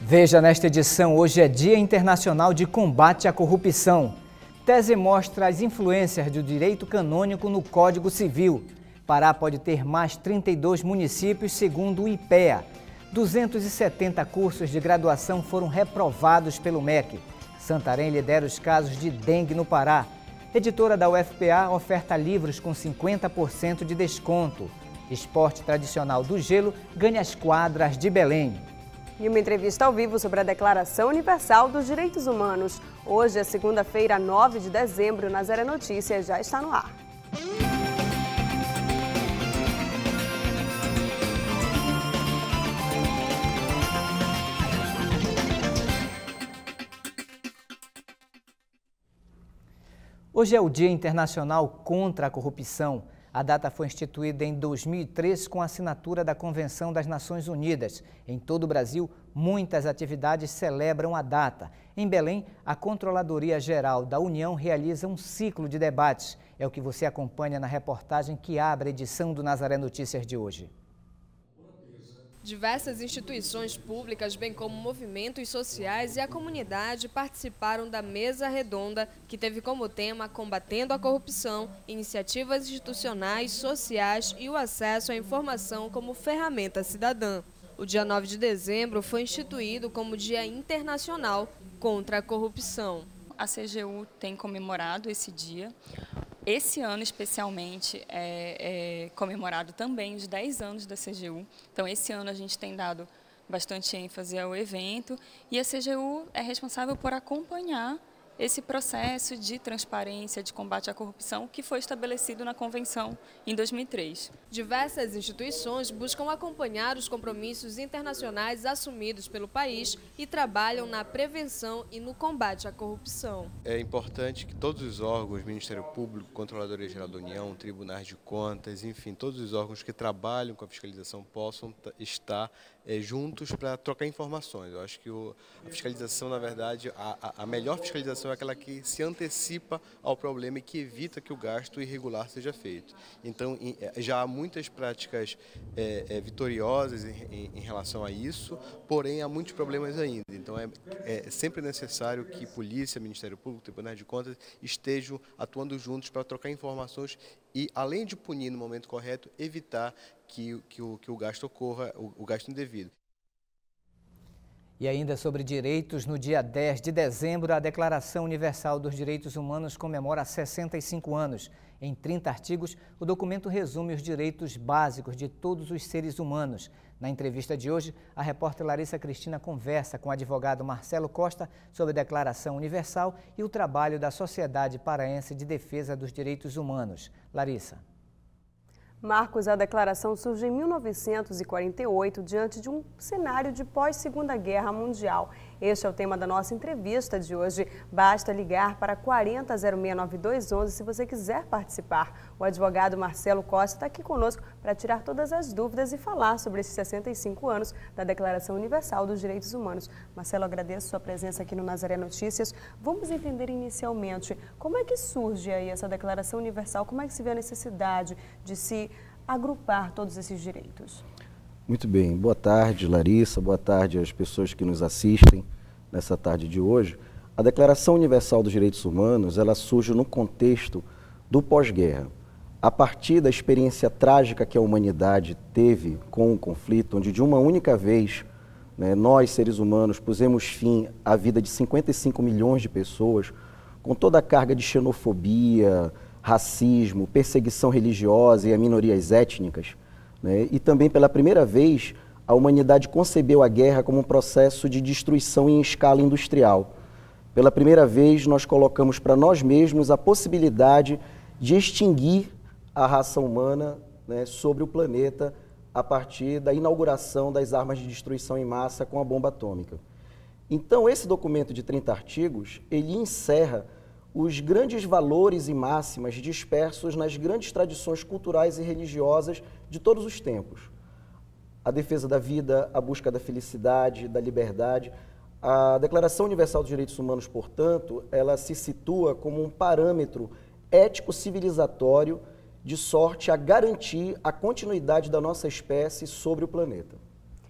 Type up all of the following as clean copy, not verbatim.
Veja nesta edição, hoje é Dia Internacional de Combate à Corrupção. Tese mostra as influências do direito canônico no Código Civil. Pará pode ter mais 32 municípios, segundo o IPEA. 270 cursos de graduação foram reprovados pelo MEC. Santarém lidera os casos de dengue no Pará. Editora da UFPA oferta livros com 50% de desconto. Esporte tradicional do gelo ganha as quadras de Belém. E uma entrevista ao vivo sobre a Declaração Universal dos Direitos Humanos. Hoje é segunda-feira, 9 de dezembro, Nazaré Notícias já está no ar. Hoje é o Dia Internacional contra a Corrupção. A data foi instituída em 2003 com a assinatura da Convenção das Nações Unidas. Em todo o Brasil, muitas atividades celebram a data. Em Belém, a Controladoria Geral da União realiza um ciclo de debates. É o que você acompanha na reportagem que abre a edição do Nazaré Notícias de hoje. Diversas instituições públicas, bem como movimentos sociais e a comunidade participaram da mesa redonda que teve como tema Combatendo a Corrupção, iniciativas institucionais, sociais e o acesso à informação como ferramenta cidadã. O dia 9 de dezembro foi instituído como Dia Internacional contra a Corrupção. A CGU tem comemorado esse dia. Esse ano, especialmente, é comemorado também os 10 anos da CGU. Então, esse ano a gente tem dado bastante ênfase ao evento e a CGU é responsável por acompanhar esse processo de transparência, de combate à corrupção que foi estabelecido na Convenção em 2003. Diversas instituições buscam acompanhar os compromissos internacionais assumidos pelo país e trabalham na prevenção e no combate à corrupção. É importante que todos os órgãos, Ministério Público, Controladoria Geral da União, Tribunais de Contas, enfim, todos os órgãos que trabalham com a fiscalização possam estar juntos para trocar informações. Eu acho que a fiscalização, na verdade, a melhor fiscalização é aquela que se antecipa ao problema e que evita que o gasto irregular seja feito. Então, já há muitas práticas vitoriosas em relação a isso, porém há muitos problemas ainda. Então, é sempre necessário que Polícia, Ministério Público, Tribunais de Contas estejam atuando juntos para trocar informações e, além de punir no momento correto, evitar que o gasto ocorra, o gasto indevido. E ainda sobre direitos, no dia 10 de dezembro, a Declaração Universal dos Direitos Humanos comemora 65 anos. Em 30 artigos, o documento resume os direitos básicos de todos os seres humanos. Na entrevista de hoje, a repórter Larissa Cristina conversa com o advogado Marcelo Costa sobre a Declaração Universal e o trabalho da Sociedade Paraense de Defesa dos Direitos Humanos. Larissa. Marcos, a declaração surge em 1948, diante de um cenário de pós-Segunda Guerra Mundial. Este é o tema da nossa entrevista de hoje. Basta ligar para 40069211 se você quiser participar. O advogado Marcelo Costa está aqui conosco para tirar todas as dúvidas e falar sobre esses 65 anos da Declaração Universal dos Direitos Humanos. Marcelo, agradeço sua presença aqui no Nazaré Notícias. Vamos entender inicialmente como é que surge aí essa Declaração Universal, como é que se vê a necessidade de se agrupar todos esses direitos. Muito bem, boa tarde Larissa, boa tarde às pessoas que nos assistem nessa tarde de hoje. A Declaração Universal dos Direitos Humanos, ela surge no contexto do pós-guerra. A partir da experiência trágica que a humanidade teve com o conflito, onde de uma única vez, nós seres humanos pusemos fim à vida de 55 milhões de pessoas, com toda a carga de xenofobia, racismo, perseguição religiosa e a minorias étnicas, e também pela primeira vez a humanidade concebeu a guerra como um processo de destruição em escala industrial. Pela primeira vez nós colocamos para nós mesmos a possibilidade de extinguir a raça humana sobre o planeta a partir da inauguração das armas de destruição em massa com a bomba atômica. Então esse documento de 30 artigos, ele encerra os grandes valores e máximas dispersos nas grandes tradições culturais e religiosas de todos os tempos. A defesa da vida, a busca da felicidade, da liberdade. A Declaração Universal dos Direitos Humanos, portanto, ela se situa como um parâmetro ético-civilizatório de sorte a garantir a continuidade da nossa espécie sobre o planeta.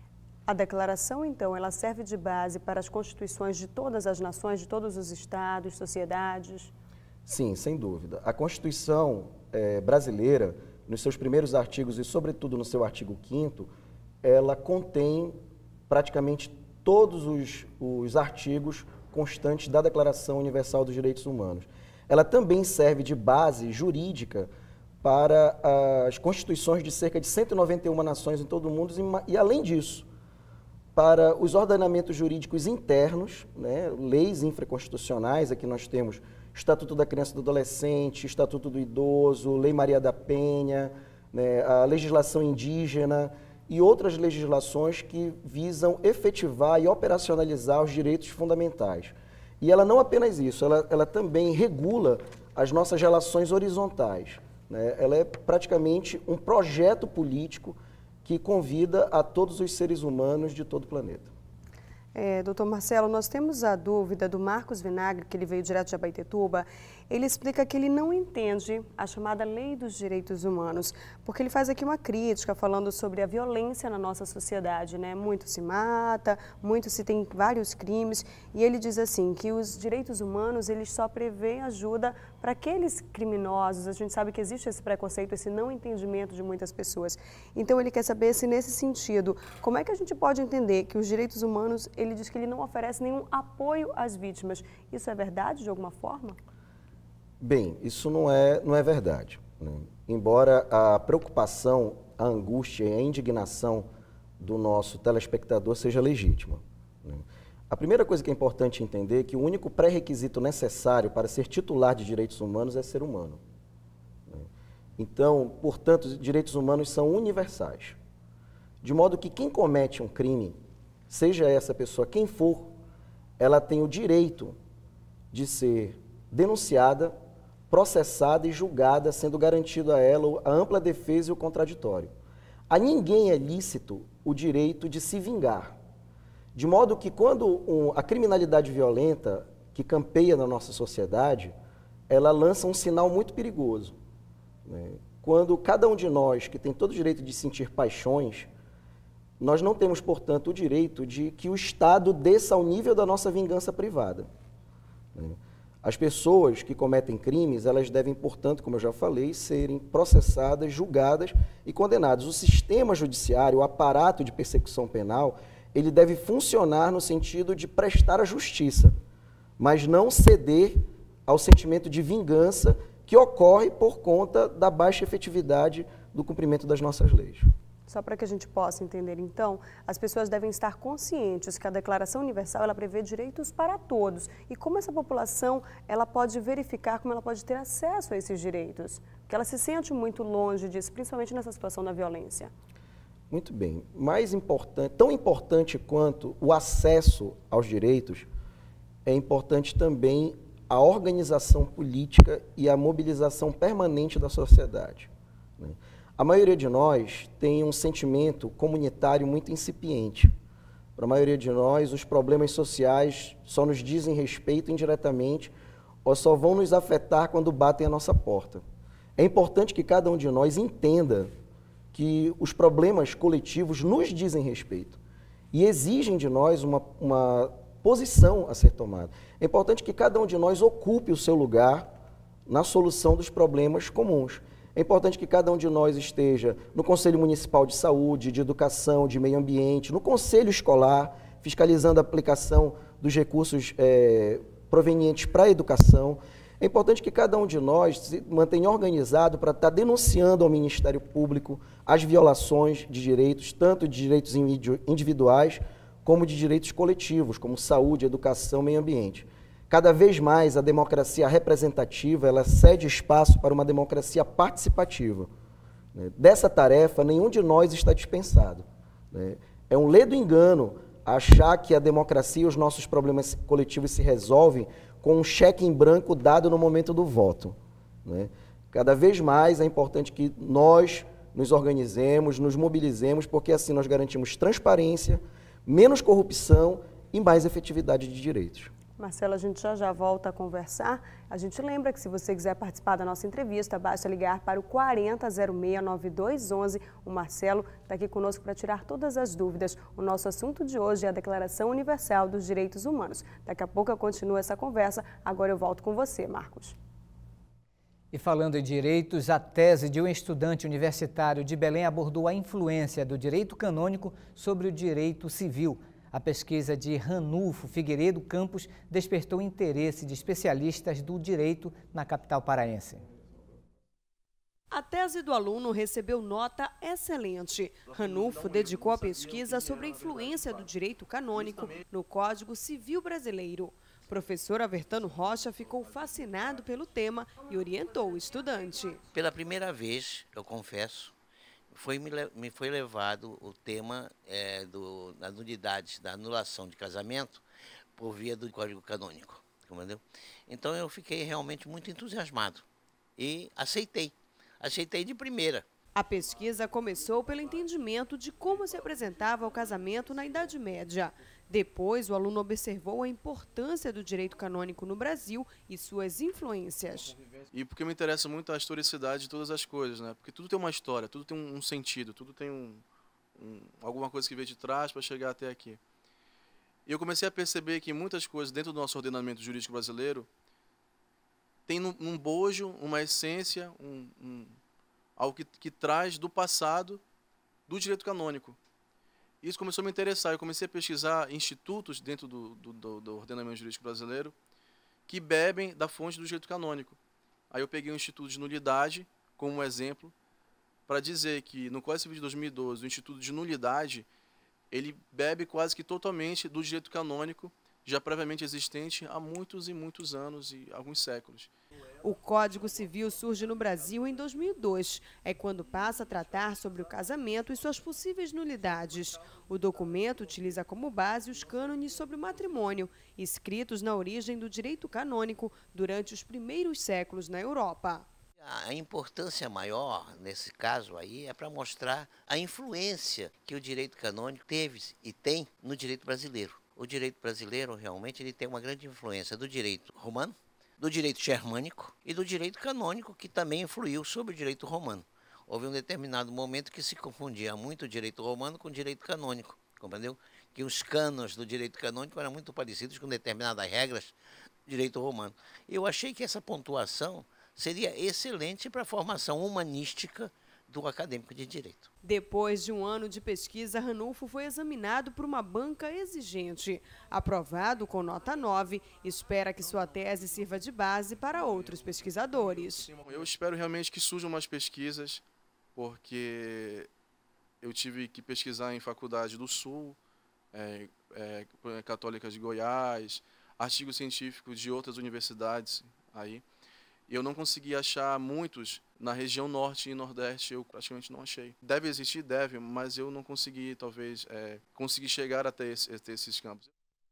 A declaração, então, ela serve de base para as constituições de todas as nações, de todos os estados, sociedades? Sim, sem dúvida. A Constituição brasileira, nos seus primeiros artigos e, sobretudo, no seu artigo 5º, ela contém praticamente todos os artigos constantes da Declaração Universal dos Direitos Humanos. Ela também serve de base jurídica para as constituições de cerca de 191 nações em todo o mundo e, além disso, para os ordenamentos jurídicos internos, né, leis infraconstitucionais. Aqui nós temos Estatuto da Criança e do Adolescente, Estatuto do Idoso, Lei Maria da Penha, né, a legislação indígena e outras legislações que visam efetivar e operacionalizar os direitos fundamentais. E ela não apenas isso, ela também regula as nossas relações horizontais, né? Ela é praticamente um projeto político que convida a todos os seres humanos de todo o planeta. Doutor Marcelo, nós temos a dúvida do Marcos Vinagre, que ele veio direto de Abaetetuba. Ele explica que ele não entende a chamada Lei dos Direitos Humanos, porque ele faz aqui uma crítica falando sobre a violência na nossa sociedade, né? Muito se mata, muito se tem vários crimes, e ele diz assim, que os direitos humanos, eles só prevêem ajuda para aqueles criminosos. A gente sabe que existe esse preconceito, esse não entendimento de muitas pessoas. Então ele quer saber se nesse sentido, como é que a gente pode entender que os direitos humanos, ele diz que ele não oferece nenhum apoio às vítimas. Isso é verdade de alguma forma? Bem, isso não é verdade, né? Embora a preocupação, a angústia e a indignação do nosso telespectador seja legítima, né? A primeira coisa que é importante entender é que o único pré-requisito necessário para ser titular de direitos humanos é ser humano, né? Então, portanto, os direitos humanos são universais, de modo que quem comete um crime, seja essa pessoa quem for, ela tem o direito de ser denunciada, processada e julgada, sendo garantido a ela a ampla defesa e o contraditório. A ninguém é lícito o direito de se vingar. De modo que quando a criminalidade violenta que campeia na nossa sociedade, ela lança um sinal muito perigoso, né? Quando cada um de nós, que tem todo o direito de sentir paixões, nós não temos, portanto, o direito de que o Estado desça ao nível da nossa vingança privada, né? As pessoas que cometem crimes, elas devem, portanto, como eu já falei, serem processadas, julgadas e condenadas. O sistema judiciário, o aparato de persecução penal, ele deve funcionar no sentido de prestar a justiça, mas não ceder ao sentimento de vingança que ocorre por conta da baixa efetividade do cumprimento das nossas leis. Só para que a gente possa entender, então, as pessoas devem estar conscientes que a Declaração Universal ela prevê direitos para todos. E como essa população ela pode verificar, como ela pode ter acesso a esses direitos? Porque ela se sente muito longe disso, principalmente nessa situação da violência. Muito bem. Mais importante, tão importante quanto o acesso aos direitos, é importante também a organização política e a mobilização permanente da sociedade, né? A maioria de nós tem um sentimento comunitário muito incipiente. Para a maioria de nós, os problemas sociais só nos dizem respeito indiretamente ou só vão nos afetar quando batem a nossa porta. É importante que cada um de nós entenda que os problemas coletivos nos dizem respeito e exigem de nós uma posição a ser tomada. É importante que cada um de nós ocupe o seu lugar na solução dos problemas comuns. É importante que cada um de nós esteja no Conselho Municipal de Saúde, de Educação, de Meio Ambiente, no Conselho Escolar, fiscalizando a aplicação dos recursos provenientes para a educação. É importante que cada um de nós se mantenha organizado para estar denunciando ao Ministério Público as violações de direitos, tanto de direitos individuais como de direitos coletivos, como saúde, educação, meio ambiente. Cada vez mais a democracia representativa ela cede espaço para uma democracia participativa, né? Dessa tarefa, nenhum de nós está dispensado, né? É um ledo engano achar que a democracia e os nossos problemas coletivos se resolvem com um cheque em branco dado no momento do voto, né? Cada vez mais é importante que nós nos organizemos, nos mobilizemos, porque assim nós garantimos transparência, menos corrupção e mais efetividade de direitos. Marcelo, a gente já volta a conversar. A gente lembra que se você quiser participar da nossa entrevista, basta ligar para o 4006-9211. O Marcelo está aqui conosco para tirar todas as dúvidas. O nosso assunto de hoje é a Declaração Universal dos Direitos Humanos. Daqui a pouco eu continuo essa conversa. Agora eu volto com você, Marcos. E falando em direitos, a tese de um estudante universitário de Belém abordou a influência do direito canônico sobre o direito civil. A pesquisa de Ranulfo Figueiredo Campos despertou interesse de especialistas do direito na capital paraense. A tese do aluno recebeu nota excelente. Ranulfo dedicou a pesquisa sobre a influência do direito canônico no Código Civil Brasileiro. O professor Avertano Rocha ficou fascinado pelo tema e orientou o estudante. Pela primeira vez, eu confesso, me foi levado o tema das nulidades, da anulação de casamento por via do Código Canônico, entendeu? Então eu fiquei realmente muito entusiasmado e aceitei de primeira. A pesquisa começou pelo entendimento de como se apresentava o casamento na Idade Média. Depois, o aluno observou a importância do direito canônico no Brasil e suas influências. E porque me interessa muito a historicidade de todas as coisas, né? Porque tudo tem uma história, tudo tem um sentido, tudo tem alguma coisa que veio de trás para chegar até aqui. E eu comecei a perceber que muitas coisas dentro do nosso ordenamento jurídico brasileiro tem num bojo, uma essência, algo que traz do passado do direito canônico. Isso começou a me interessar. Eu comecei a pesquisar institutos dentro do ordenamento jurídico brasileiro que bebem da fonte do direito canônico. Aí eu peguei o Instituto de Nulidade como exemplo para dizer que no Código Civil de 2012, o Instituto de Nulidade, ele bebe quase que totalmente do direito canônico já previamente existente há muitos e muitos anos e alguns séculos. O Código Civil surge no Brasil em 2002. É quando passa a tratar sobre o casamento e suas possíveis nulidades. O documento utiliza como base os cânones sobre o matrimônio, escritos na origem do direito canônico durante os primeiros séculos na Europa. A importância maior, nesse caso aí, é para mostrar a influência que o direito canônico teve e tem no direito brasileiro. O direito brasileiro, realmente, ele tem uma grande influência do direito romano, do direito germânico e do direito canônico, que também influiu sobre o direito romano. Houve um determinado momento que se confundia muito o direito romano com o direito canônico, compreendeu? Que os cânones do direito canônico eram muito parecidos com determinadas regras do direito romano. Eu achei que essa pontuação seria excelente para a formação humanística do acadêmico de direito. Depois de um ano de pesquisa, Ranulfo foi examinado por uma banca exigente. Aprovado com nota 9, espera que sua tese sirva de base para outros pesquisadores. Eu espero realmente que surjam mais pesquisas, porque eu tive que pesquisar em faculdade do Sul, católicas de Goiás, artigos científicos de outras universidades aí. E eu não consegui achar muitos na região norte e nordeste, eu praticamente não achei. Deve existir, deve, mas eu não consegui, talvez, conseguir chegar até esses campos.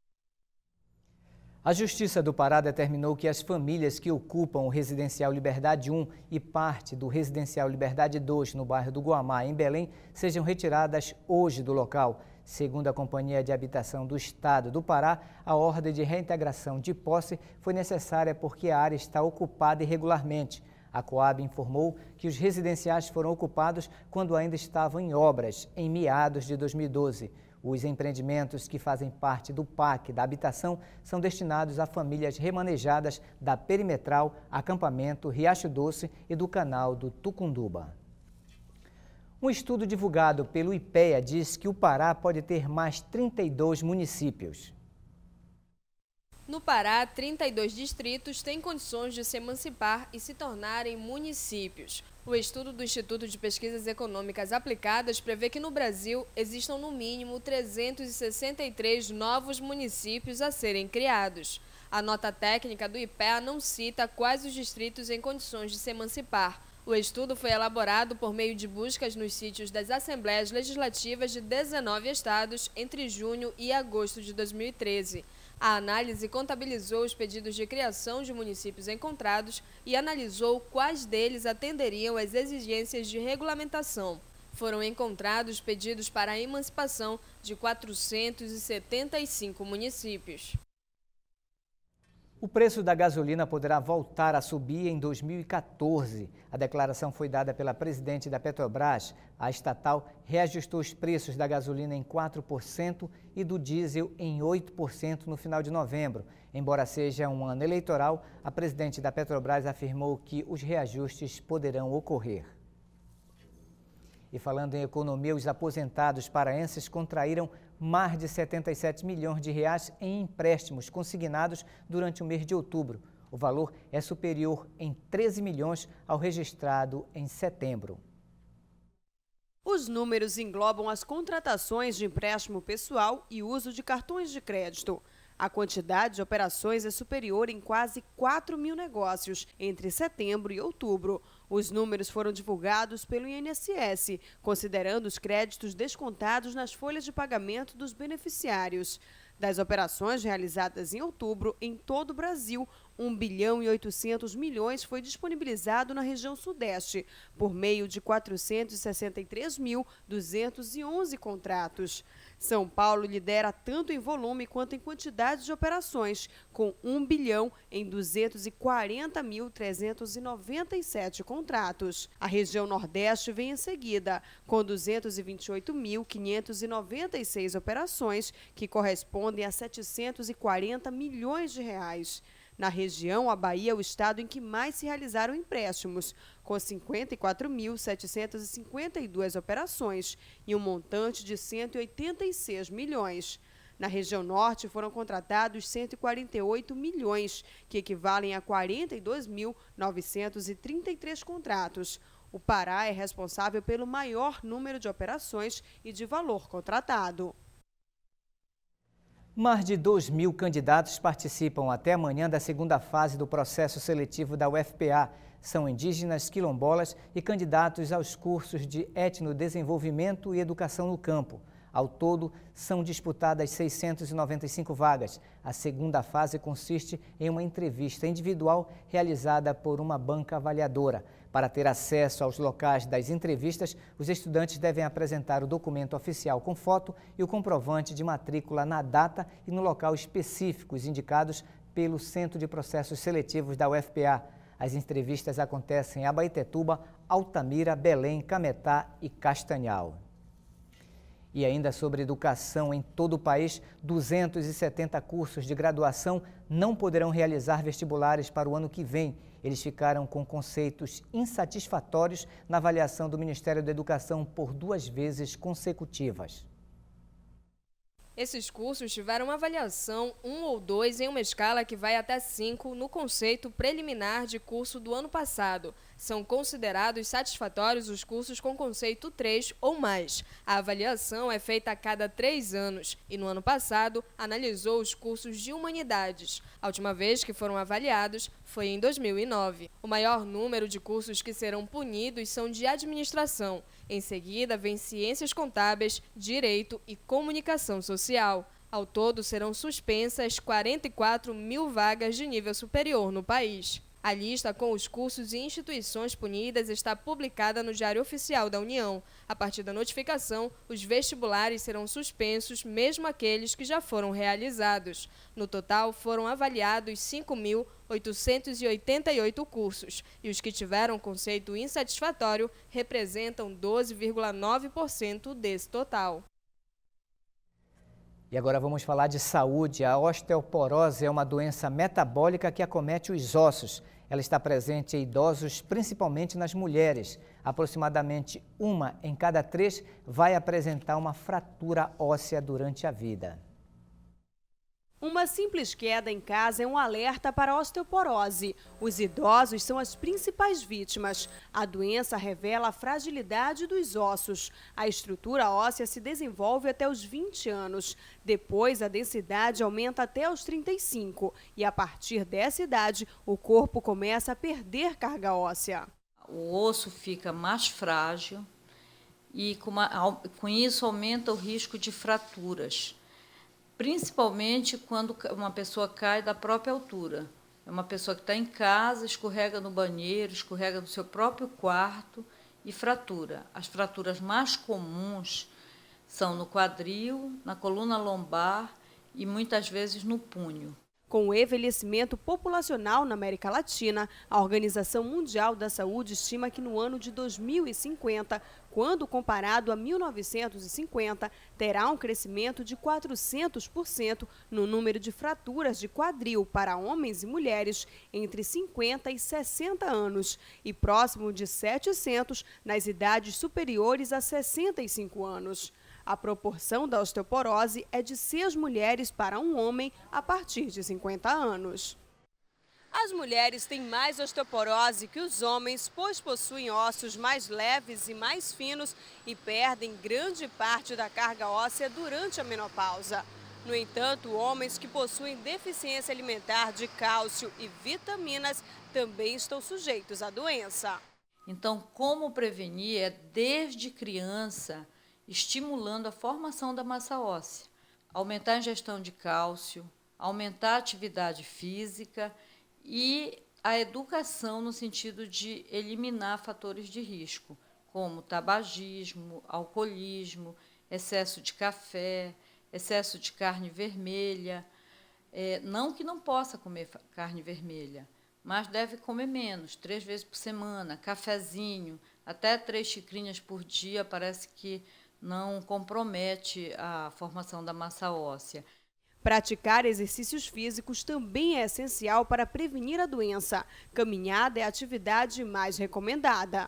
A Justiça do Pará determinou que as famílias que ocupam o Residencial Liberdade 1 e parte do Residencial Liberdade 2 no bairro do Guamá, em Belém, sejam retiradas hoje do local. Segundo a Companhia de Habitação do Estado do Pará, a ordem de reintegração de posse foi necessária porque a área está ocupada irregularmente. A Coab informou que os residenciais foram ocupados quando ainda estavam em obras, em meados de 2012. Os empreendimentos que fazem parte do PAC da habitação são destinados a famílias remanejadas da Perimetral, Acampamento, Riacho Doce e do Canal do Tucunduba. Um estudo divulgado pelo IPEA diz que o Pará pode ter mais 32 municípios. No Pará, 32 distritos têm condições de se emancipar e se tornarem municípios. O estudo do Instituto de Pesquisas Econômicas Aplicadas prevê que no Brasil existam no mínimo 363 novos municípios a serem criados. A nota técnica do IPEA não cita quais os distritos em condições de se emancipar. O estudo foi elaborado por meio de buscas nos sítios das Assembleias Legislativas de 19 estados entre junho e agosto de 2013. A análise contabilizou os pedidos de criação de municípios encontrados e analisou quais deles atenderiam às exigências de regulamentação. Foram encontrados pedidos para a emancipação de 475 municípios. O preço da gasolina poderá voltar a subir em 2014. A declaração foi dada pela presidente da Petrobras. A estatal reajustou os preços da gasolina em 4% e do diesel em 8% no final de novembro. Embora seja um ano eleitoral, a presidente da Petrobras afirmou que os reajustes poderão ocorrer. E falando em economia, os aposentados paraenses contraíram mais de 77 milhões de reais em empréstimos consignados durante o mês de outubro. O valor é superior em 13 milhões ao registrado em setembro. Os números englobam as contratações de empréstimo pessoal e uso de cartões de crédito. A quantidade de operações é superior em quase 4 mil negócios entre setembro e outubro. Os números foram divulgados pelo INSS, considerando os créditos descontados nas folhas de pagamento dos beneficiários. Das operações realizadas em outubro, em todo o Brasil, 1 bilhão e 800 milhões foi disponibilizado na região Sudeste, por meio de 463.211 contratos. São Paulo lidera tanto em volume quanto em quantidade de operações, com 1 bilhão em 240.397 contratos. A região Nordeste vem em seguida, com 228.596 operações, que correspondem a 740 milhões de reais. Na região, a Bahia é o estado em que mais se realizaram empréstimos, com 54.752 operações e um montante de 186 milhões. Na região Norte, foram contratados 148 milhões, que equivalem a 42.933 contratos. O Pará é responsável pelo maior número de operações e de valor contratado. Mais de 2.000 candidatos participam até amanhã da segunda fase do processo seletivo da UFPA. São indígenas, quilombolas e candidatos aos cursos de etnodesenvolvimento e educação no campo. Ao todo, são disputadas 695 vagas. A segunda fase consiste em uma entrevista individual realizada por uma banca avaliadora. Para ter acesso aos locais das entrevistas, os estudantes devem apresentar o documento oficial com foto e o comprovante de matrícula na data e no local específicos indicados pelo Centro de Processos Seletivos da UFPA. As entrevistas acontecem em Abaetetuba, Altamira, Belém, Cametá e Castanhal. E ainda sobre educação, em todo o país, 270 cursos de graduação não poderão realizar vestibulares para o ano que vem. Eles ficaram com conceitos insatisfatórios na avaliação do Ministério da Educação por 2 vezes consecutivas. Esses cursos tiveram uma avaliação 1 ou 2 em uma escala que vai até 5 no conceito preliminar de curso do ano passado. São considerados satisfatórios os cursos com conceito 3 ou mais. A avaliação é feita a cada 3 anos e no ano passado analisou os cursos de humanidades. A última vez que foram avaliados foi em 2009. O maior número de cursos que serão punidos são de administração. Em seguida, vem ciências contábeis, direito e comunicação social. Ao todo, serão suspensas 44 mil vagas de nível superior no país. A lista com os cursos e instituições punidas está publicada no Diário Oficial da União. A partir da notificação, os vestibulares serão suspensos, mesmo aqueles que já foram realizados. No total, foram avaliados 5.888 cursos e os que tiveram conceito insatisfatório representam 12,9% desse total. E agora vamos falar de saúde. A osteoporose é uma doença metabólica que acomete os ossos. Ela está presente em idosos, principalmente nas mulheres. Aproximadamente 1 em cada 3 vai apresentar uma fratura óssea durante a vida. Uma simples queda em casa é um alerta para a osteoporose. Os idosos são as principais vítimas. A doença revela a fragilidade dos ossos. A estrutura óssea se desenvolve até os 20 anos. Depois, a densidade aumenta até os 35. E a partir dessa idade, o corpo começa a perder carga óssea. O osso fica mais frágil e com isso aumenta o risco de fraturas. Principalmente quando uma pessoa cai da própria altura. É uma pessoa que está em casa, escorrega no banheiro, escorrega no seu próprio quarto e fratura. As fraturas mais comuns são no quadril, na coluna lombar e muitas vezes no punho. Com o envelhecimento populacional na América Latina, a Organização Mundial da Saúde estima que no ano de 2050, quando comparado a 1950, terá um crescimento de 400% no número de fraturas de quadril para homens e mulheres entre 50 e 60 anos e próximo de 700 nas idades superiores a 65 anos. A proporção da osteoporose é de 6 mulheres para um homem a partir de 50 anos. As mulheres têm mais osteoporose que os homens, pois possuem ossos mais leves e mais finos e perdem grande parte da carga óssea durante a menopausa. No entanto, homens que possuem deficiência alimentar de cálcio e vitaminas também estão sujeitos à doença. Então, como prevenir é desde criança, estimulando a formação da massa óssea, aumentar a ingestão de cálcio, aumentar a atividade física e a educação no sentido de eliminar fatores de risco, como tabagismo, alcoolismo, excesso de café, excesso de carne vermelha. Não que não possa comer carne vermelha, mas deve comer menos, 3 vezes por semana, cafezinho, até 3 xicrinhas por dia, parece que não compromete a formação da massa óssea. Praticar exercícios físicos também é essencial para prevenir a doença. Caminhada é a atividade mais recomendada.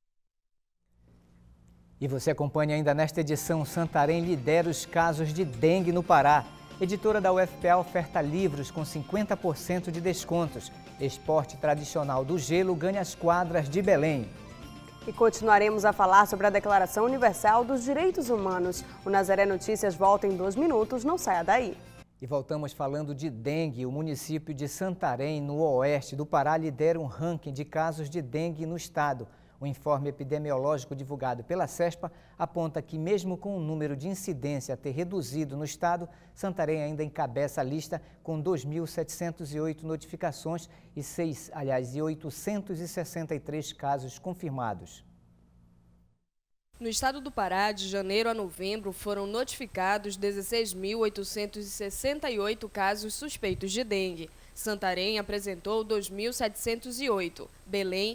E você acompanha ainda nesta edição: Santarém lidera os casos de dengue no Pará. Editora da UFPA oferta livros com 50% de descontos. Esporte tradicional do gelo ganha as quadras de Belém. E continuaremos a falar sobre a Declaração Universal dos Direitos Humanos. O Nazaré Notícias volta em 2 minutos, não saia daí. E voltamos falando de dengue. O município de Santarém, no oeste do Pará, lidera um ranking de casos de dengue no estado. O informe epidemiológico divulgado pela CESPA aponta que, mesmo com o número de incidência ter reduzido no estado, Santarém ainda encabeça a lista com 2.708 notificações e 863 casos confirmados. No estado do Pará, de janeiro a novembro, foram notificados 16.868 casos suspeitos de dengue. Santarém apresentou 2.708, Belém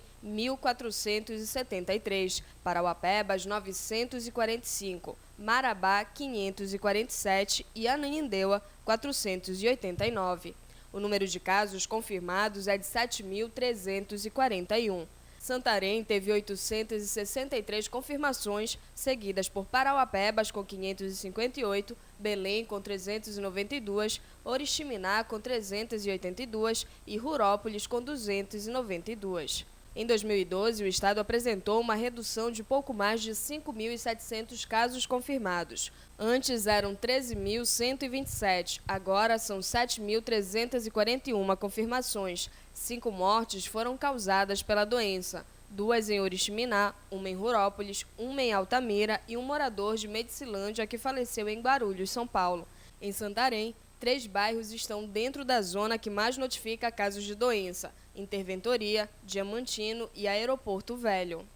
1.473, Parauapebas 945, Marabá 547 e Ananindeua 489. O número de casos confirmados é de 7.341. Santarém teve 863 confirmações, seguidas por Parauapebas com 558, Belém com 392, Oriximiná com 382 e Rurópolis com 292. Em 2012, o estado apresentou uma redução de pouco mais de 5.700 casos confirmados. Antes eram 13.127, agora são 7.341 confirmações. 5 mortes foram causadas pela doença, 2 em Oriximiná, 1 em Rurópolis, 1 em Altamira e um morador de Medicilândia que faleceu em Guarulhos, São Paulo. Em Santarém, 3 bairros estão dentro da zona que mais notifica casos de doença: Interventoria, Diamantino e Aeroporto Velho.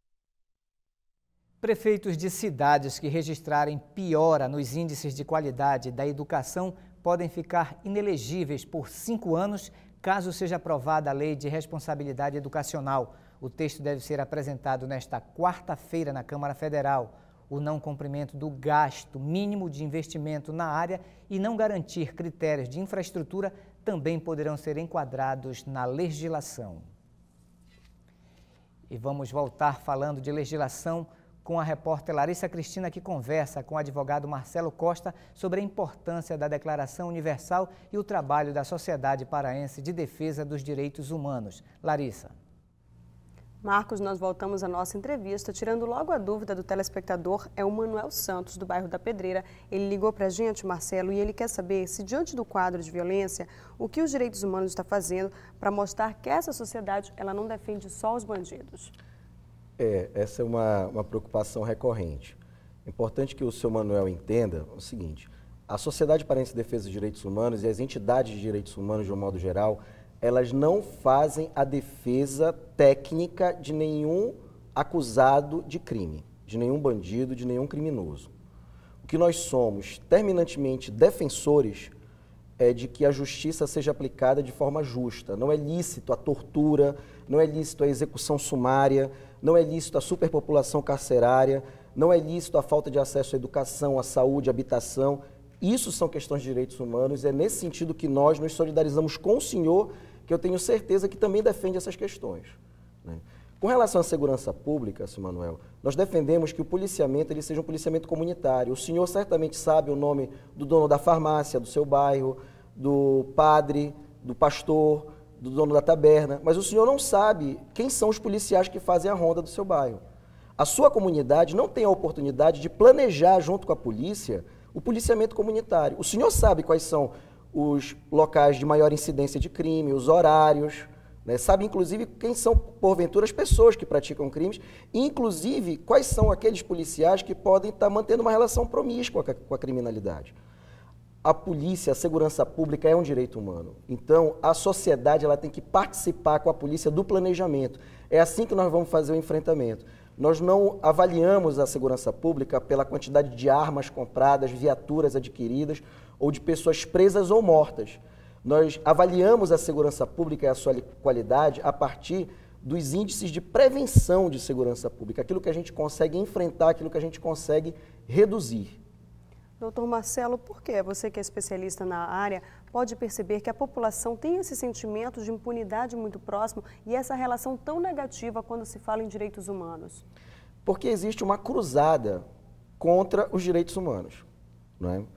Prefeitos de cidades que registrarem piora nos índices de qualidade da educação podem ficar inelegíveis por 5 anos, caso seja aprovada a Lei de Responsabilidade Educacional. O texto deve ser apresentado nesta quarta-feira na Câmara Federal. O não cumprimento do gasto mínimo de investimento na área e não garantir critérios de infraestrutura também poderão ser enquadrados na legislação. E vamos voltar falando de legislação com a repórter Larissa Cristina, que conversa com o advogado Marcelo Costa sobre a importância da Declaração Universal e o trabalho da Sociedade Paraense de Defesa dos Direitos Humanos. Larissa. Marcos, nós voltamos à nossa entrevista, tirando logo a dúvida do telespectador, é o Manuel Santos, do bairro da Pedreira. Ele ligou para a gente, Marcelo, e ele quer saber se, diante do quadro de violência, o que os direitos humanos estão fazendo para mostrar que essa sociedade ela não defende só os bandidos. Essa é uma preocupação recorrente. É importante que o seu Manuel entenda o seguinte: a Sociedade Paraense de Defesa dos Direitos Humanos e as entidades de direitos humanos, de um modo geral, elas não fazem a defesa técnica de nenhum acusado de crime, de nenhum bandido, de nenhum criminoso. O que nós somos terminantemente defensores é de que a justiça seja aplicada de forma justa. Não é lícito a tortura, não é lícito a execução sumária, não é lícito a superpopulação carcerária, não é lícito a falta de acesso à educação, à saúde, à habitação. Isso são questões de direitos humanos e é nesse sentido que nós nos solidarizamos com o senhor, que eu tenho certeza que também defende essas questões, né? Com relação à segurança pública, Sr. Manuel, nós defendemos que o policiamento ele seja um policiamento comunitário. O senhor certamente sabe o nome do dono da farmácia do seu bairro, do padre, do pastor, do dono da taberna, mas o senhor não sabe quem são os policiais que fazem a ronda do seu bairro. A sua comunidade não tem a oportunidade de planejar junto com a polícia o policiamento comunitário. O senhor sabe quais são os locais de maior incidência de crime, os horários, né? Sabe, inclusive, quem são, porventura, as pessoas que praticam crimes, e, inclusive, quais são aqueles policiais que podem estar mantendo uma relação promíscua com a criminalidade. A polícia, a segurança pública é um direito humano. Então, a sociedade ela tem que participar com a polícia do planejamento. É assim que nós vamos fazer o enfrentamento. Nós não avaliamos a segurança pública pela quantidade de armas compradas, viaturas adquiridas ou de pessoas presas ou mortas. Nós avaliamos a segurança pública e a sua qualidade a partir dos índices de prevenção de segurança pública, aquilo que a gente consegue enfrentar, aquilo que a gente consegue reduzir. Doutor Marcelo, por que você que é especialista na área pode perceber que a população tem esse sentimento de impunidade muito próximo e essa relação tão negativa quando se fala em direitos humanos? Porque existe uma cruzada contra os direitos humanos, não é?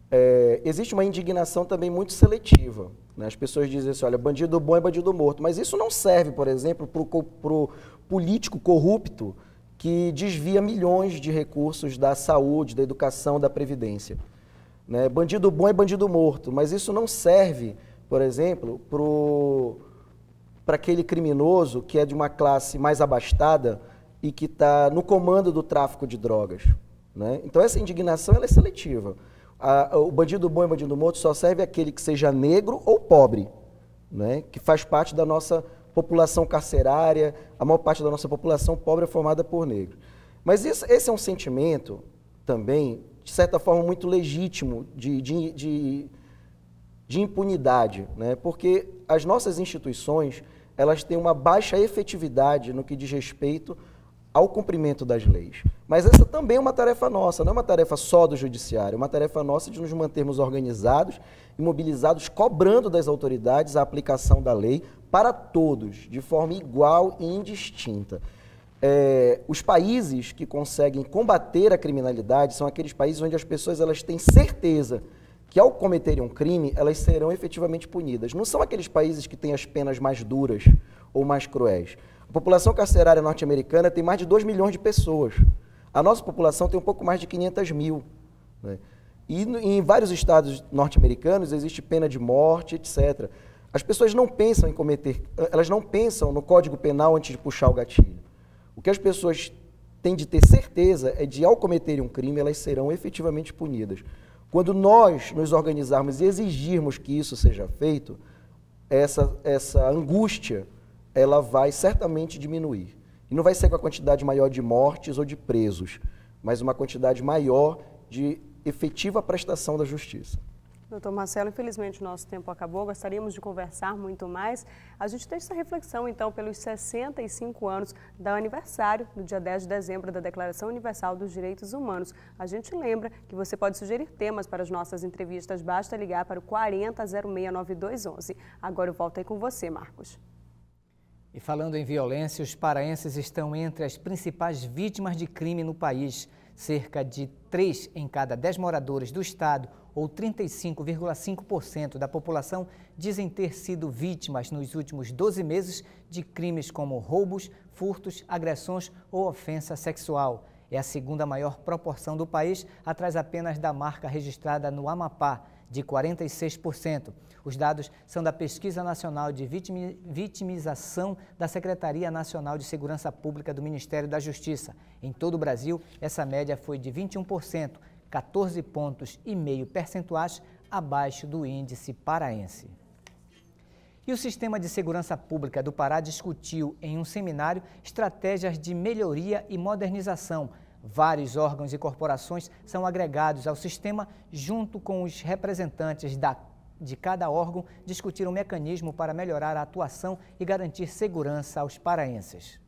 Existe uma indignação também muito seletiva, né? As pessoas dizem assim, olha, bandido bom é bandido morto, mas isso não serve, por exemplo, para o político corrupto que desvia milhões de recursos da saúde, da educação, da previdência, né? Bandido bom é bandido morto, mas isso não serve, por exemplo, para aquele criminoso que é de uma classe mais abastada e que está no comando do tráfico de drogas, né? Então essa indignação ela é seletiva. O bandido bom e bandido morto só serve aquele que seja negro ou pobre, né? Que faz parte da nossa população carcerária, a maior parte da nossa população pobre é formada por negros. Mas esse é um sentimento também, de certa forma, muito legítimo de impunidade, né? Porque as nossas instituições elas têm uma baixa efetividade no que diz respeito ao cumprimento das leis. Mas essa também é uma tarefa nossa, não é uma tarefa só do judiciário, é uma tarefa nossa de nos mantermos organizados e mobilizados, cobrando das autoridades a aplicação da lei para todos, de forma igual e indistinta. Os países que conseguem combater a criminalidade são aqueles países onde as pessoas elas têm certeza que ao cometerem um crime, elas serão efetivamente punidas. Não são aqueles países que têm as penas mais duras ou mais cruéis. A população carcerária norte-americana tem mais de 2 milhões de pessoas. A nossa população tem um pouco mais de 500 mil. Né? E em vários estados norte-americanos existe pena de morte, etc. As pessoas não pensam em cometer, elas não pensam no Código Penal antes de puxar o gatilho. O que as pessoas têm de ter certeza é de, ao cometerem um crime, elas serão efetivamente punidas. Quando nós nos organizarmos e exigirmos que isso seja feito, essa angústia ela vai certamente diminuir. E não vai ser com a quantidade maior de mortes ou de presos, mas uma quantidade maior de efetiva prestação da justiça. Doutor Marcelo, infelizmente o nosso tempo acabou, gostaríamos de conversar muito mais. A gente tem essa reflexão, então, pelos 65 anos do aniversário, no dia 10 de dezembro, da Declaração Universal dos Direitos Humanos. A gente lembra que você pode sugerir temas para as nossas entrevistas, basta ligar para o 40069211. Agora eu volto aí com você, Marcos. E falando em violência, os paraenses estão entre as principais vítimas de crime no país. Cerca de 3 em cada 10 moradores do estado, ou 35,5% da população, dizem ter sido vítimas nos últimos 12 meses de crimes como roubos, furtos, agressões ou ofensa sexual. É a segunda maior proporção do país, atrás apenas da marca registrada no Amapá, de 46%. Os dados são da Pesquisa Nacional de Vitimização da Secretaria Nacional de Segurança Pública do Ministério da Justiça. Em todo o Brasil, essa média foi de 21%, 14,5 pontos percentuais abaixo do índice paraense. E o Sistema de Segurança Pública do Pará discutiu em um seminário estratégias de melhoria e modernização. Vários órgãos e corporações são agregados ao sistema junto com os representantes da de cada órgão discutiram um mecanismo para melhorar a atuação e garantir segurança aos paraenses.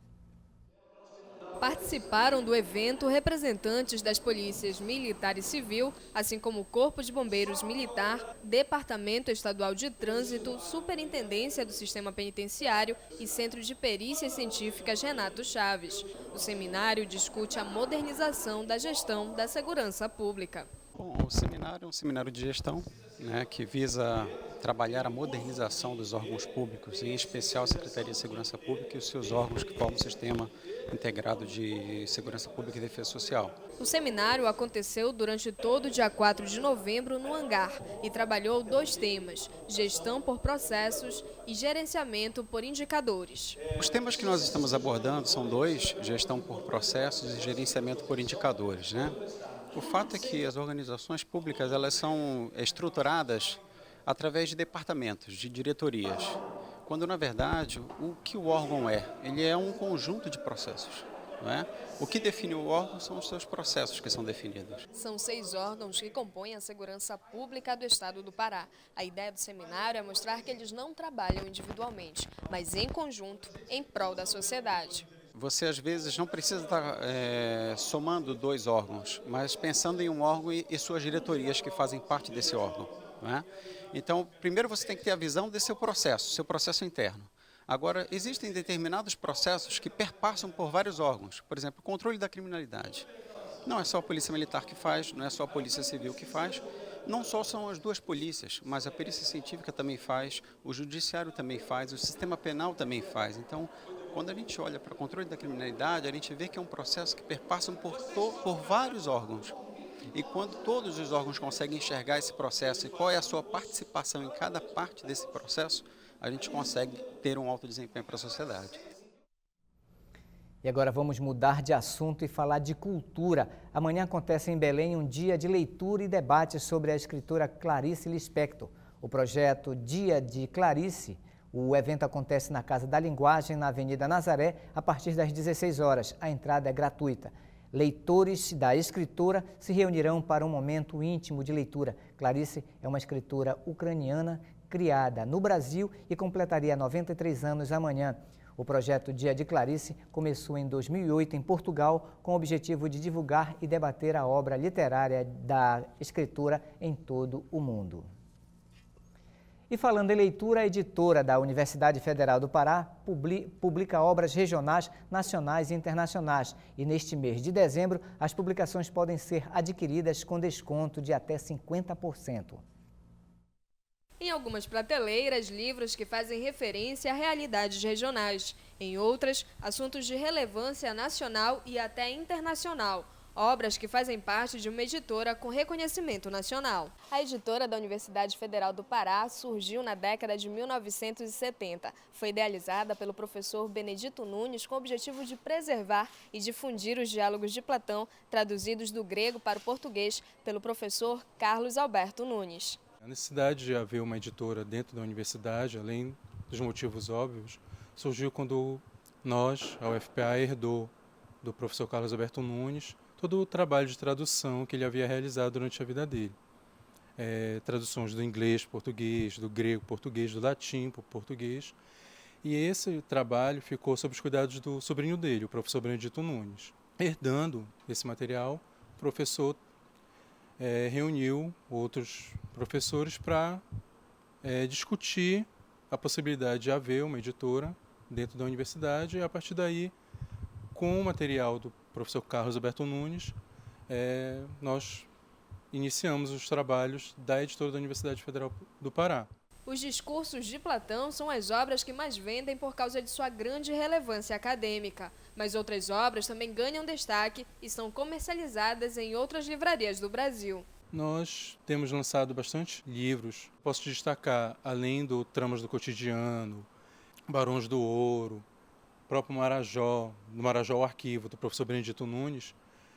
Participaram do evento representantes das polícias militar e civil, assim como o Corpo de Bombeiros Militar, Departamento Estadual de Trânsito, Superintendência do Sistema Penitenciário e Centro de Perícias Científicas Renato Chaves. O seminário discute a modernização da gestão da segurança pública. Bom, o seminário é um seminário de gestão, que visa trabalhar a modernização dos órgãos públicos, em especial a Secretaria de Segurança Pública e os seus órgãos que formam o Sistema Integrado de Segurança Pública e Defesa Social. O seminário aconteceu durante todo o dia 4 de novembro no Hangar e trabalhou 2 temas: gestão por processos e gerenciamento por indicadores. Os temas que nós estamos abordando são 2, gestão por processos e gerenciamento por indicadores, O fato é que as organizações públicas elas são estruturadas através de departamentos, de diretorias, quando na verdade o que o órgão é? Ele é um conjunto de processos. O que define o órgão são os seus processos que são definidos. São 6 órgãos que compõem a segurança pública do estado do Pará. A ideia do seminário é mostrar que eles não trabalham individualmente, mas em conjunto, em prol da sociedade. Você às vezes não precisa estar somando 2 órgãos, mas pensando em um órgão e suas diretorias que fazem parte desse órgão. Então, primeiro você tem que ter a visão desse seu processo interno. Agora, existem determinados processos que perpassam por vários órgãos. Por exemplo, o controle da criminalidade. Não é só a Polícia Militar que faz, não é só a Polícia Civil que faz. Não só são as 2 polícias, mas a Perícia Científica também faz, o Judiciário também faz, o Sistema Penal também faz. Então, quando a gente olha para o controle da criminalidade, a gente vê que é um processo que perpassa por vários órgãos. E quando todos os órgãos conseguem enxergar esse processo e qual é a sua participação em cada parte desse processo, a gente consegue ter um alto desempenho para a sociedade. E agora vamos mudar de assunto e falar de cultura. Amanhã acontece em Belém um dia de leitura e debate sobre a escritora Clarice Lispector. O projeto Dia de Clarice. O evento acontece na Casa da Linguagem, na Avenida Nazaré, a partir das 16 horas. A entrada é gratuita. Leitores da escritora se reunirão para um momento íntimo de leitura. Clarice é uma escritora ucraniana criada no Brasil e completaria 93 anos amanhã. O projeto Dia de Clarice começou em 2008 em Portugal com o objetivo de divulgar e debater a obra literária da escritora em todo o mundo. E falando em leitura, a editora da Universidade Federal do Pará publica obras regionais, nacionais e internacionais. E neste mês de dezembro, as publicações podem ser adquiridas com desconto de até 50%. Em algumas prateleiras, livros que fazem referência a realidades regionais. Em outras, assuntos de relevância nacional e até internacional. Obras que fazem parte de uma editora com reconhecimento nacional. A editora da Universidade Federal do Pará surgiu na década de 1970. Foi idealizada pelo professor Benedito Nunes com o objetivo de preservar e difundir os diálogos de Platão, traduzidos do grego para o português pelo professor Carlos Alberto Nunes. A necessidade de haver uma editora dentro da universidade, além dos motivos óbvios, surgiu quando nós, a UFPA, herdou do professor Carlos Alberto Nunes todo o trabalho de tradução que ele havia realizado durante a vida dele. Traduções do inglês para português, do grego para português, do latim para português. E esse trabalho ficou sob os cuidados do sobrinho dele, o professor Benedito Nunes. Herdando esse material, o professor reuniu outros professores para discutir a possibilidade de haver uma editora dentro da universidade e, a partir daí, com o material do professor Carlos Alberto Nunes, nós iniciamos os trabalhos da editora da Universidade Federal do Pará. Os discursos de Platão são as obras que mais vendem por causa de sua grande relevância acadêmica, mas outras obras também ganham destaque e são comercializadas em outras livrarias do Brasil. Nós temos lançado bastante livros. Posso destacar, além do Tramas do Cotidiano, Barões do Ouro, próprio Marajó, do Marajó o Arquivo, do professor Benedito Nunes,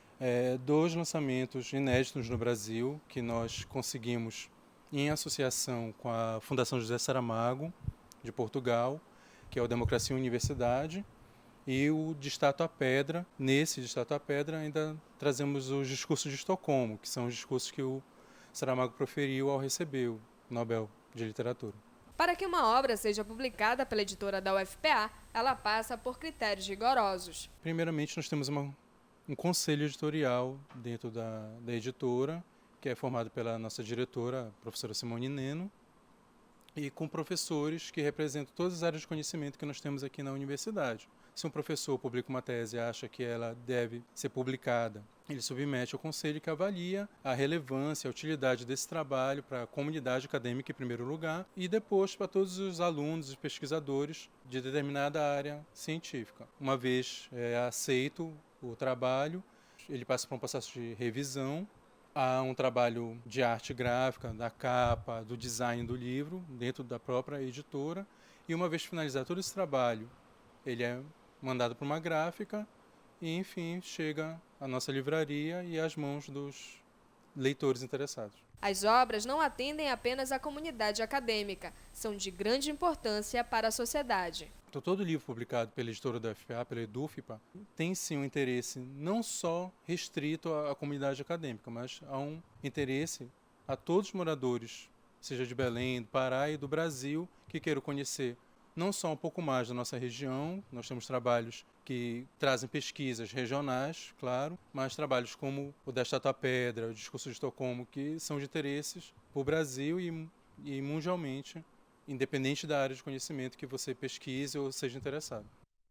2 lançamentos inéditos no Brasil que nós conseguimos em associação com a Fundação José Saramago, de Portugal, que é o Democracia e Universidade, e o de Estátua à Pedra. Nesse de Estátua à Pedra ainda trazemos os discursos de Estocolmo, que são os discursos que o Saramago proferiu ao receber o Nobel de literatura. Para que uma obra seja publicada pela editora da UFPA, ela passa por critérios rigorosos. Primeiramente, nós temos um conselho editorial dentro da editora, que é formado pela nossa diretora, a professora Simone Neno, e com professores que representam todas as áreas de conhecimento que nós temos aqui na universidade. Se um professor publica uma tese e acha que ela deve ser publicada, ele submete ao conselho que avalia a relevância, a utilidade desse trabalho para a comunidade acadêmica em primeiro lugar e depois para todos os alunos e pesquisadores de determinada área científica. Uma vez aceito o trabalho, ele passa por um processo de revisão. Há um trabalho de arte gráfica, da capa, do design do livro, dentro da própria editora. E uma vez finalizado todo esse trabalho, ele é mandado para uma gráfica e, enfim, chega à nossa livraria e às mãos dos leitores interessados. As obras não atendem apenas à comunidade acadêmica, são de grande importância para a sociedade. Então, todo livro publicado pela editora da UFPA, pela EDUFPA, tem sim um interesse não só restrito à comunidade acadêmica, mas há um interesse a todos os moradores, seja de Belém, do Pará e do Brasil, que queiram conhecer não só um pouco mais da nossa região. Nós temos trabalhos que trazem pesquisas regionais, claro, mas trabalhos como o da Estátua Pedra, o Discurso de Estocolmo, que são de interesses para o Brasil e mundialmente, independente da área de conhecimento que você pesquise ou seja interessado.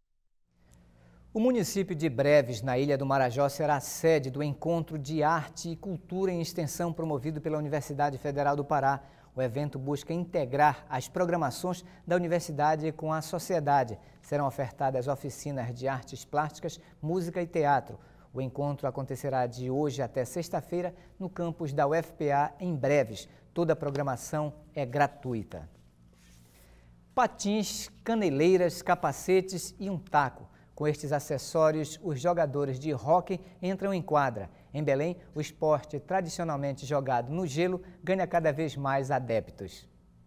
O município de Breves, na Ilha do Marajó, será a sede do Encontro de Arte e Cultura em Extensão promovido pela Universidade Federal do Pará. O evento busca integrar as programações da universidade com a sociedade. Serão ofertadas oficinas de artes plásticas, música e teatro. O encontro acontecerá de hoje até sexta-feira no campus da UFPA, em Breves. Toda a programação é gratuita. Patins, caneleiras, capacetes e um taco. Com estes acessórios, os jogadores de hóquei entram em quadra. Em Belém, o esporte tradicionalmente jogado no gelo ganha cada vez mais adeptos.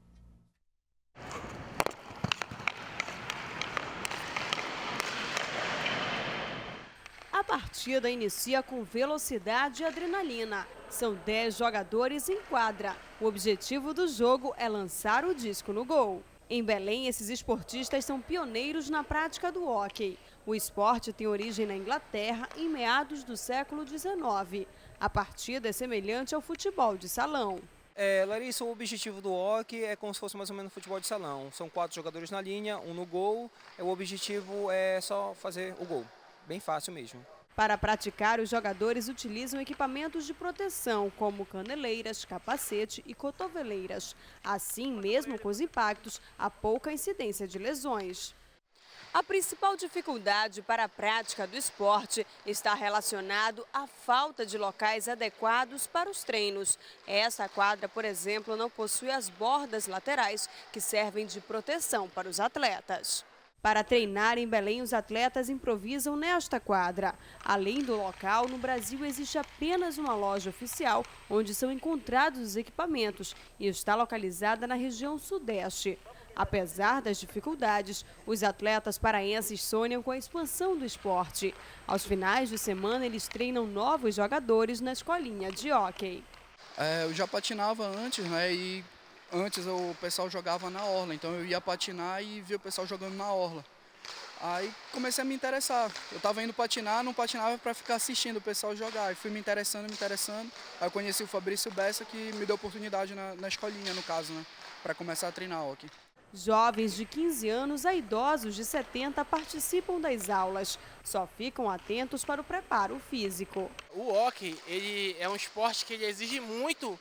A partida inicia com velocidade e adrenalina. São 10 jogadores em quadra. O objetivo do jogo é lançar o disco no gol. Em Belém, esses esportistas são pioneiros na prática do hóquei. O esporte tem origem na Inglaterra em meados do século XIX. A partida é semelhante ao futebol de salão. Larissa, o objetivo do hóquei é como se fosse mais ou menos futebol de salão. São 4 jogadores na linha, um no gol. O objetivo é só fazer o gol. Bem fácil mesmo. Para praticar, os jogadores utilizam equipamentos de proteção, como caneleiras, capacete e cotoveleiras. Assim, mesmo com os impactos, há pouca incidência de lesões. A principal dificuldade para a prática do esporte está relacionado à falta de locais adequados para os treinos. Essa quadra, por exemplo, não possui as bordas laterais que servem de proteção para os atletas. Para treinar em Belém, os atletas improvisam nesta quadra. Além do local, no Brasil existe apenas uma loja oficial onde são encontrados os equipamentos e está localizada na região sudeste. Apesar das dificuldades, os atletas paraenses sonham com a expansão do esporte. Aos finais de semana, eles treinam novos jogadores na escolinha de hóquei. Eu já patinava antes, né? E antes o pessoal jogava na orla, então eu ia patinar e via o pessoal jogando na orla. Aí comecei a me interessar. Eu estava indo patinar, não patinava para ficar assistindo o pessoal jogar. E fui me interessando. Aí eu conheci o Fabrício Bessa, que me deu oportunidade na escolinha, no caso, né? Para começar a treinar hóquei. Jovens de 15 anos a idosos de 70 participam das aulas. Só ficam atentos para o preparo físico. O hóquei, ele é um esporte que ele exige muito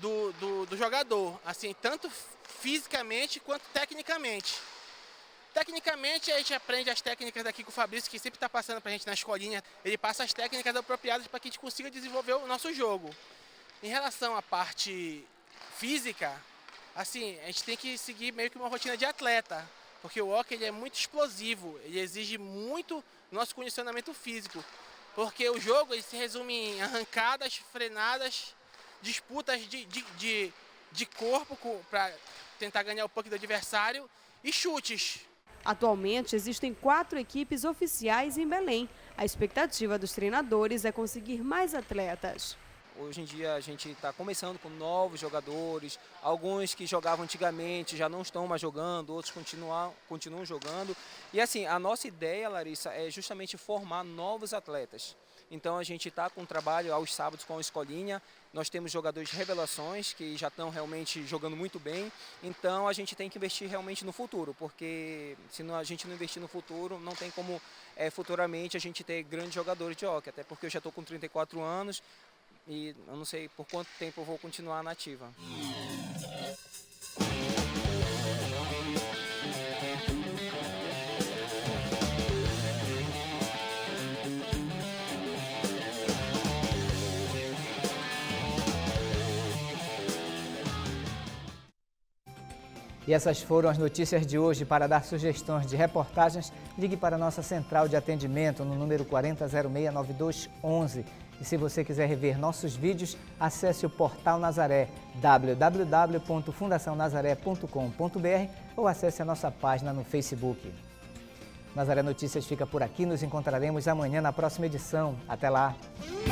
do jogador, assim, tanto fisicamente quanto tecnicamente. Tecnicamente, a gente aprende as técnicas daqui com o Fabrício, que sempre está passando para a gente na escolinha. Ele passa as técnicas apropriadas para que a gente consiga desenvolver o nosso jogo. Em relação à parte física, assim, a gente tem que seguir meio que uma rotina de atleta, porque o hóquei ele é muito explosivo, ele exige muito nosso condicionamento físico, porque o jogo ele se resume em arrancadas, frenadas, disputas de corpo para tentar ganhar o puck do adversário e chutes. Atualmente existem 4 equipes oficiais em Belém. A expectativa dos treinadores é conseguir mais atletas. Hoje em dia a gente está começando com novos jogadores, alguns que jogavam antigamente já não estão mais jogando, outros continuam jogando. E assim, a nossa ideia, Larissa, é justamente formar novos atletas. Então a gente está com um trabalho aos sábados com a escolinha, nós temos jogadores de revelações que já estão realmente jogando muito bem, então a gente tem que investir realmente no futuro, porque se a gente não investir no futuro, não tem como futuramente a gente ter grandes jogadores de hóquei, até porque eu já estou com 34 anos e eu não sei por quanto tempo eu vou continuar na ativa. E essas foram as notícias de hoje. Para dar sugestões de reportagens, ligue para a nossa central de atendimento no número 4006-9211. E se você quiser rever nossos vídeos, acesse o Portal Nazaré, www.fundacionazaré.com.br ou acesse a nossa página no Facebook. Nazaré Notícias fica por aqui, nos encontraremos amanhã na próxima edição. Até lá!